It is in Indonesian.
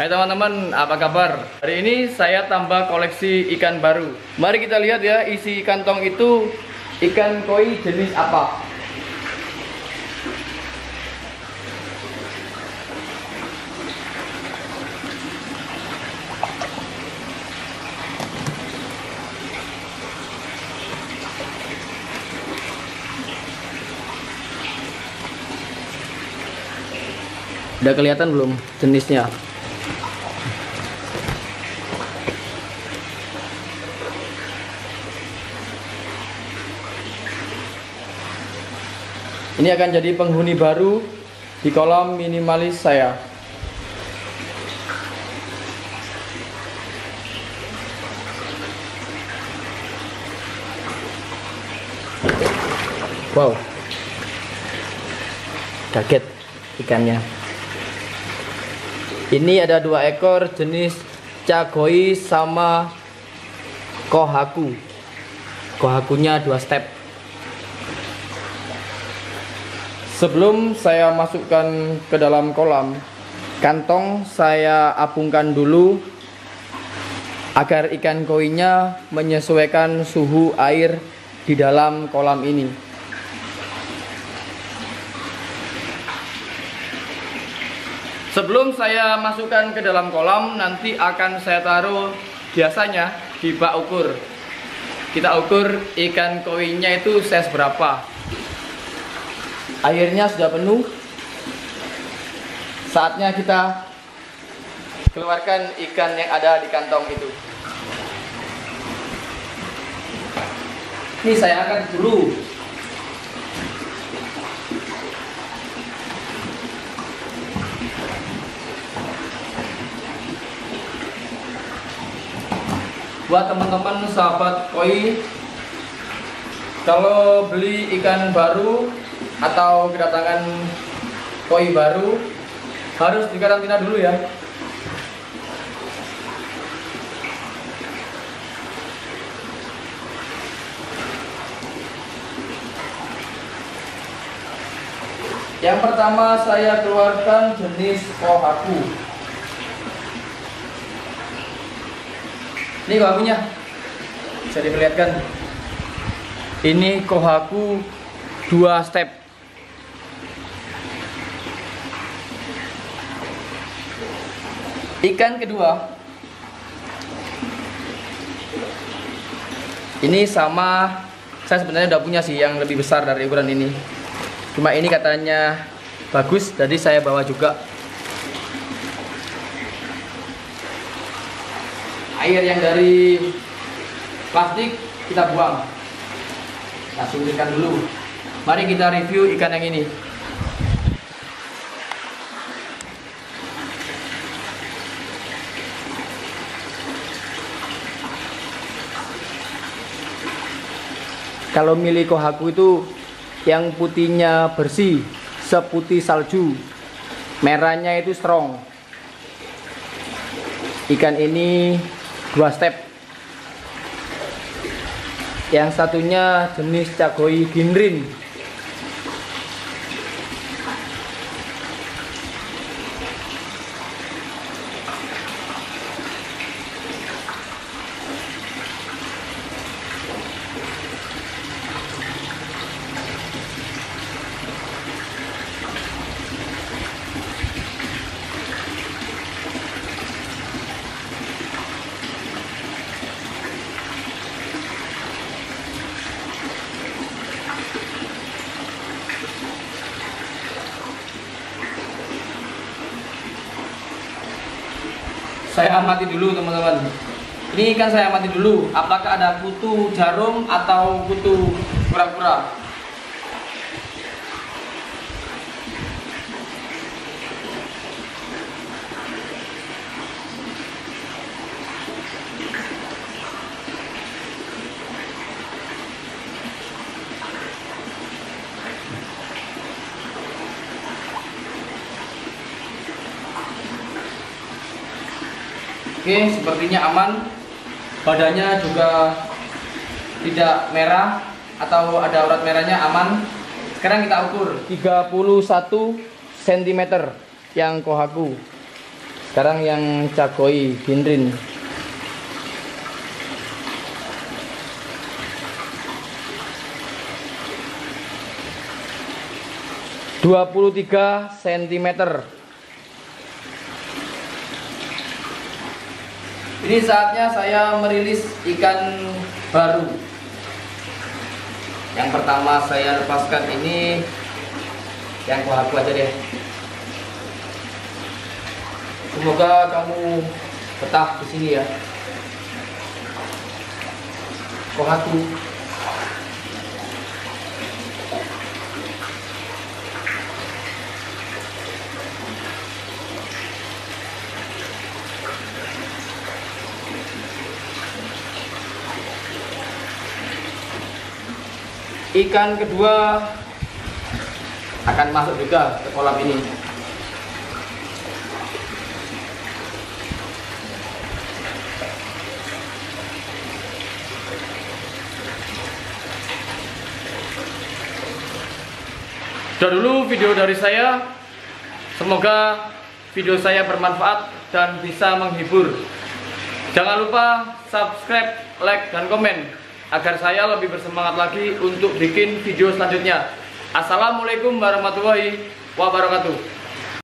Hai teman-teman, apa kabar? Hari ini saya tambah koleksi ikan baru. Mari kita lihat ya, isi kantong itu ikan koi jenis apa. Udah kelihatan belum jenisnya? Ini akan jadi penghuni baru di kolam minimalis saya. Wow, kaget ikannya. Ini ada 2 ekor jenis Chagoi sama Kohaku. Kohakunya 2 step. Sebelum saya masukkan ke dalam kolam, kantong saya apungkan dulu agar ikan koinya menyesuaikan suhu air di dalam kolam ini. Sebelum saya masukkan ke dalam kolam, nanti akan saya taruh biasanya di bak ukur. Kita ukur ikan koinya itu size berapa. Airnya sudah penuh. Saatnya kita keluarkan ikan yang ada di kantong itu. Ini saya angkat dulu. Buat teman-teman sahabat koi, kalau beli ikan baru atau kedatangan koi baru, harus dikarantina dulu ya. Yang pertama saya keluarkan jenis Kohaku. Ini kohakunya, bisa diperlihatkan. Ini Kohaku 2 step. Ikan kedua ini sama, saya sebenarnya udah punya sih yang lebih besar dari ukuran ini. Cuma ini katanya bagus, jadi saya bawa juga. Air yang dari plastik kita buang, kita singkirkan dulu. Mari kita review ikan yang ini. Kalau milih Kohaku itu yang putihnya bersih, seputih salju, merahnya itu strong. Ikan ini 2 step. Yang satunya jenis Chagoi Ginrin. Saya amati dulu teman-teman. Ini ikan saya amati dulu, apakah ada kutu jarum atau kutu kura-kura. Oke, sepertinya aman. Badannya juga tidak merah atau ada urat merahnya, aman. Sekarang kita ukur 31 cm yang Kohaku. Sekarang yang cakoi binrin. cm. Ini saatnya saya merilis ikan baru. Yang pertama saya lepaskan ini yang kohaku aja deh. Semoga kamu betah di sini ya. Kohaku. Ikan kedua akan masuk juga ke kolam ini. Sudah dulu video dari saya. Semoga video saya bermanfaat dan bisa menghibur. Jangan lupa subscribe, like, dan komen agar saya lebih bersemangat lagi untuk bikin video selanjutnya. Assalamualaikum warahmatullahi wabarakatuh.